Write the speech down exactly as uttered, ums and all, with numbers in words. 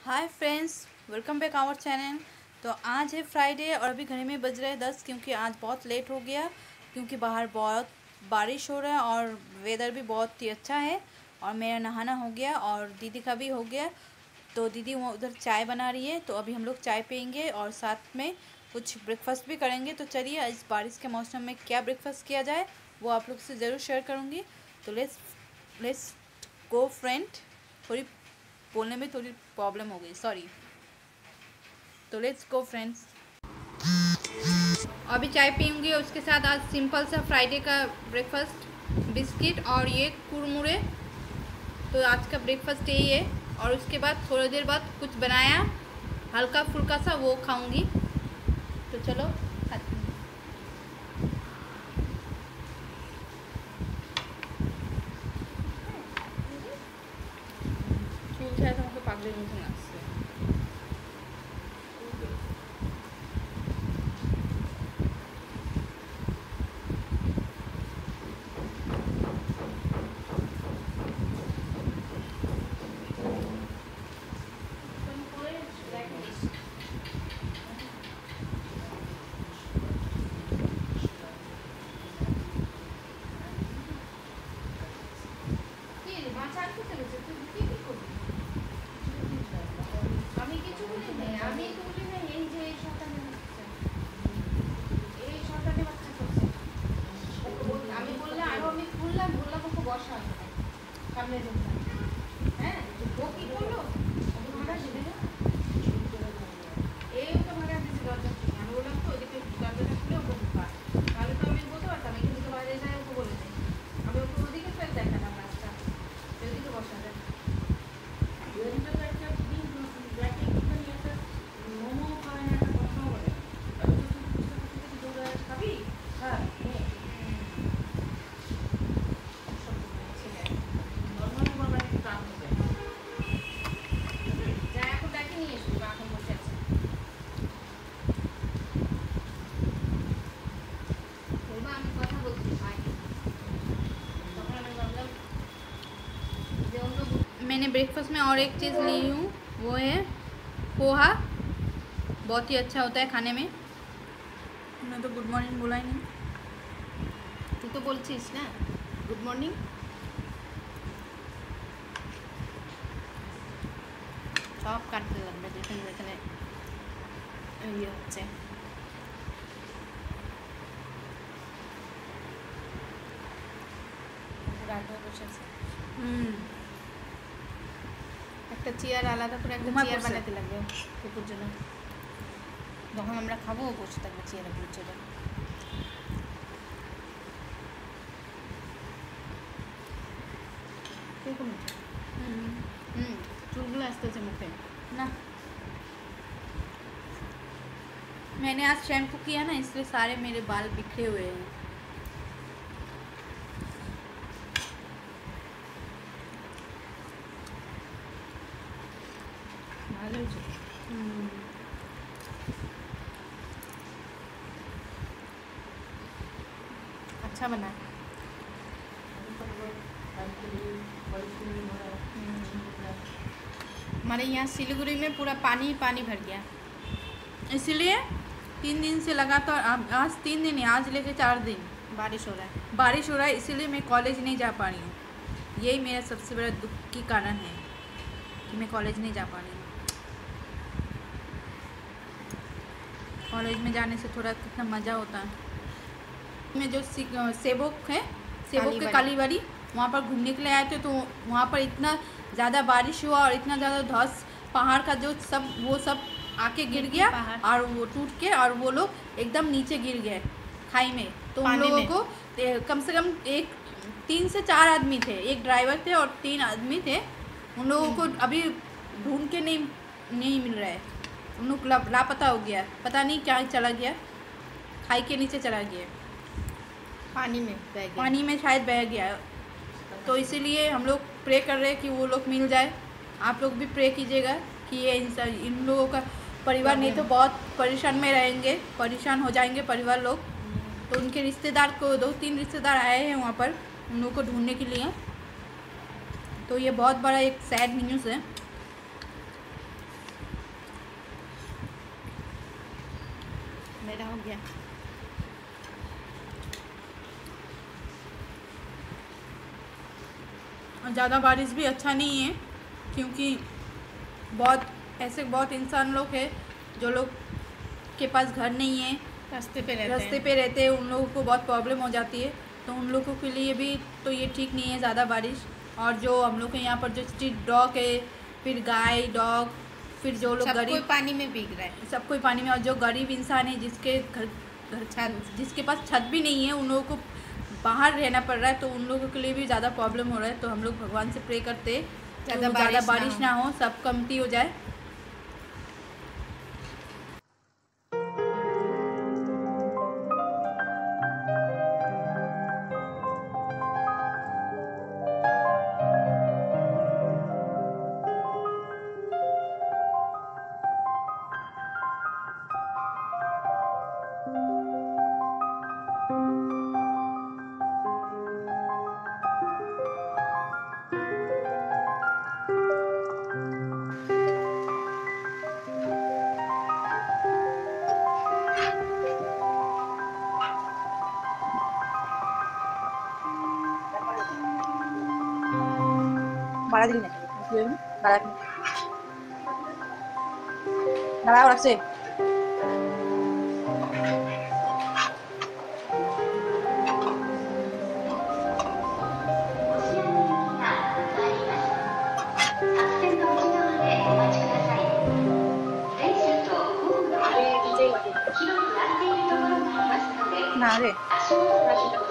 Hi friends, welcome back our channel. तो आज है फ्राइडे और अभी घर में बज रहे हैं दस, क्योंकि आज बहुत लेट हो गया क्योंकि बाहर बहुत बारिश हो रहा है और वेदर भी बहुत ही अच्छा है। और मेरा नहाना हो गया और दीदी का भी हो गया। तो दीदी वो उधर चाय बना रही है, तो अभी हम लोग चाय पियेंगे और साथ में कुछ ब्रेकफास्ट भी करेंगे। तो चलिए, इस बारिश के मौसम में क्या ब्रेकफास्ट किया जाए वो आप लोग से ज़रूर शेयर करूँगी। तो लेट्स लेट्स गो फ्रेंड। थोड़ी बोलने में थोड़ी प्रॉब्लम हो गई, सॉरी। तो लेट्स गो फ्रेंड्स। अभी चाय पीऊँगी, उसके साथ आज सिंपल सा फ्राइडे का ब्रेकफास्ट, बिस्किट और ये कुरमुरे। तो आज का ब्रेकफास्ट यही है। और उसके बाद थोड़ी देर बाद कुछ बनाया हल्का फुल्का सा, वो खाऊंगी। तो चलो चूल है, तो पागल मुझे ना मैंने ब्रेकफास्ट में और एक चीज़ ली हूँ, वो है पोहा। बहुत ही अच्छा होता है खाने में। मैं तो गुड मॉर्निंग बोला ही नहीं। तू तो बोलছিস ना गुड मॉर्निंग। सब काटते লাগবে যেখানে যেখানে ইয়ে হচ্ছে। রাতে বসে আছে। হুম একটা চেয়ার আলাদা করে একটা চেয়ার বানাতে লাগবে কুকুর জন্য। যখন আমরা খাবো বসে থাকবে চেয়ারে বসে যাবে। কিরকম হুম হুম চুলগুলো আসতেছে মুখে ना। मैंने आज शैम्पू किया ना, इसलिए सारे मेरे बाल बिखरे हुए हैं। अच्छा बना। हमारे यहाँ सिलीगुड़ी में पूरा पानी पानी भर गया, इसीलिए तीन दिन से लगातार, आज तीन दिन है, आज लेके चार दिन बारिश हो रहा है बारिश हो रहा है इसीलिए मैं कॉलेज नहीं जा पा रही हूँ। यही मेरा सबसे बड़ा दुख की कारण है कि मैं कॉलेज नहीं जा पा रही हूँ। कॉलेज में जाने से थोड़ा कितना मज़ा होता है। में जो सेबोक है, सेबोक के कालीबाड़ी, वहाँ पर घूमने के लिए आए थे। तो वहाँ पर इतना ज़्यादा बारिश हुआ और इतना ज़्यादा धस, पहाड़ का जो सब वो सब आके गिर गया और वो टूट के और वो लोग एकदम नीचे गिर गए खाई में। तो उन लोगों को कम से कम एक तीन से चार आदमी थे, एक ड्राइवर थे और तीन आदमी थे। उन लोगों को अभी ढूंढ के नहीं नहीं मिल रहा है। उन लोग लापता हो गया, पता नहीं क्या चला गया, खाई के नीचे चला गया, पानी में बह गया, पानी में शायद बह गया। तो इसीलिए हम लोग प्रे कर रहे हैं कि वो लोग मिल जाए। आप लोग भी प्रे कीजिएगा कि ये इन लोगों का परिवार, नहीं तो बहुत परेशान में रहेंगे, परेशान हो जाएंगे परिवार लोग। तो उनके रिश्तेदार को, दो तीन रिश्तेदार आए हैं वहाँ पर उन लोगों को ढूंढने के लिए। तो ये बहुत बड़ा एक सैड न्यूज़ है। मेरा हो गया। ज़्यादा बारिश भी अच्छा नहीं है, क्योंकि बहुत ऐसे बहुत इंसान लोग हैं जो लोग के पास घर नहीं है, रास्ते पे रहते रास्ते हैं पे रहते हैं, उन लोगों को बहुत प्रॉब्लम हो जाती है। तो उन लोगों के लिए भी तो ये ठीक नहीं है ज़्यादा बारिश। और जो हम लोग के यहाँ पर जो स्ट्रीट डॉग है, फिर गाय डॉग, फिर जो लोग सब गरीब, कोई पानी में भीग रहा है, सब कोई पानी में, और जो गरीब इंसान है जिसके घर घर छत जिसके पास छत भी नहीं है, उन लोगों को बाहर रहना पड़ रहा है, तो उन लोगों के लिए भी ज़्यादा प्रॉब्लम हो रहा है। तो हम लोग भगवान से प्रे करते हैं ज़्यादा बारिश, बारिश ना हो, सब कमती हो जाए। বাড়া দিলি না দাঁড়া দাঁড়াও রাখছে না রে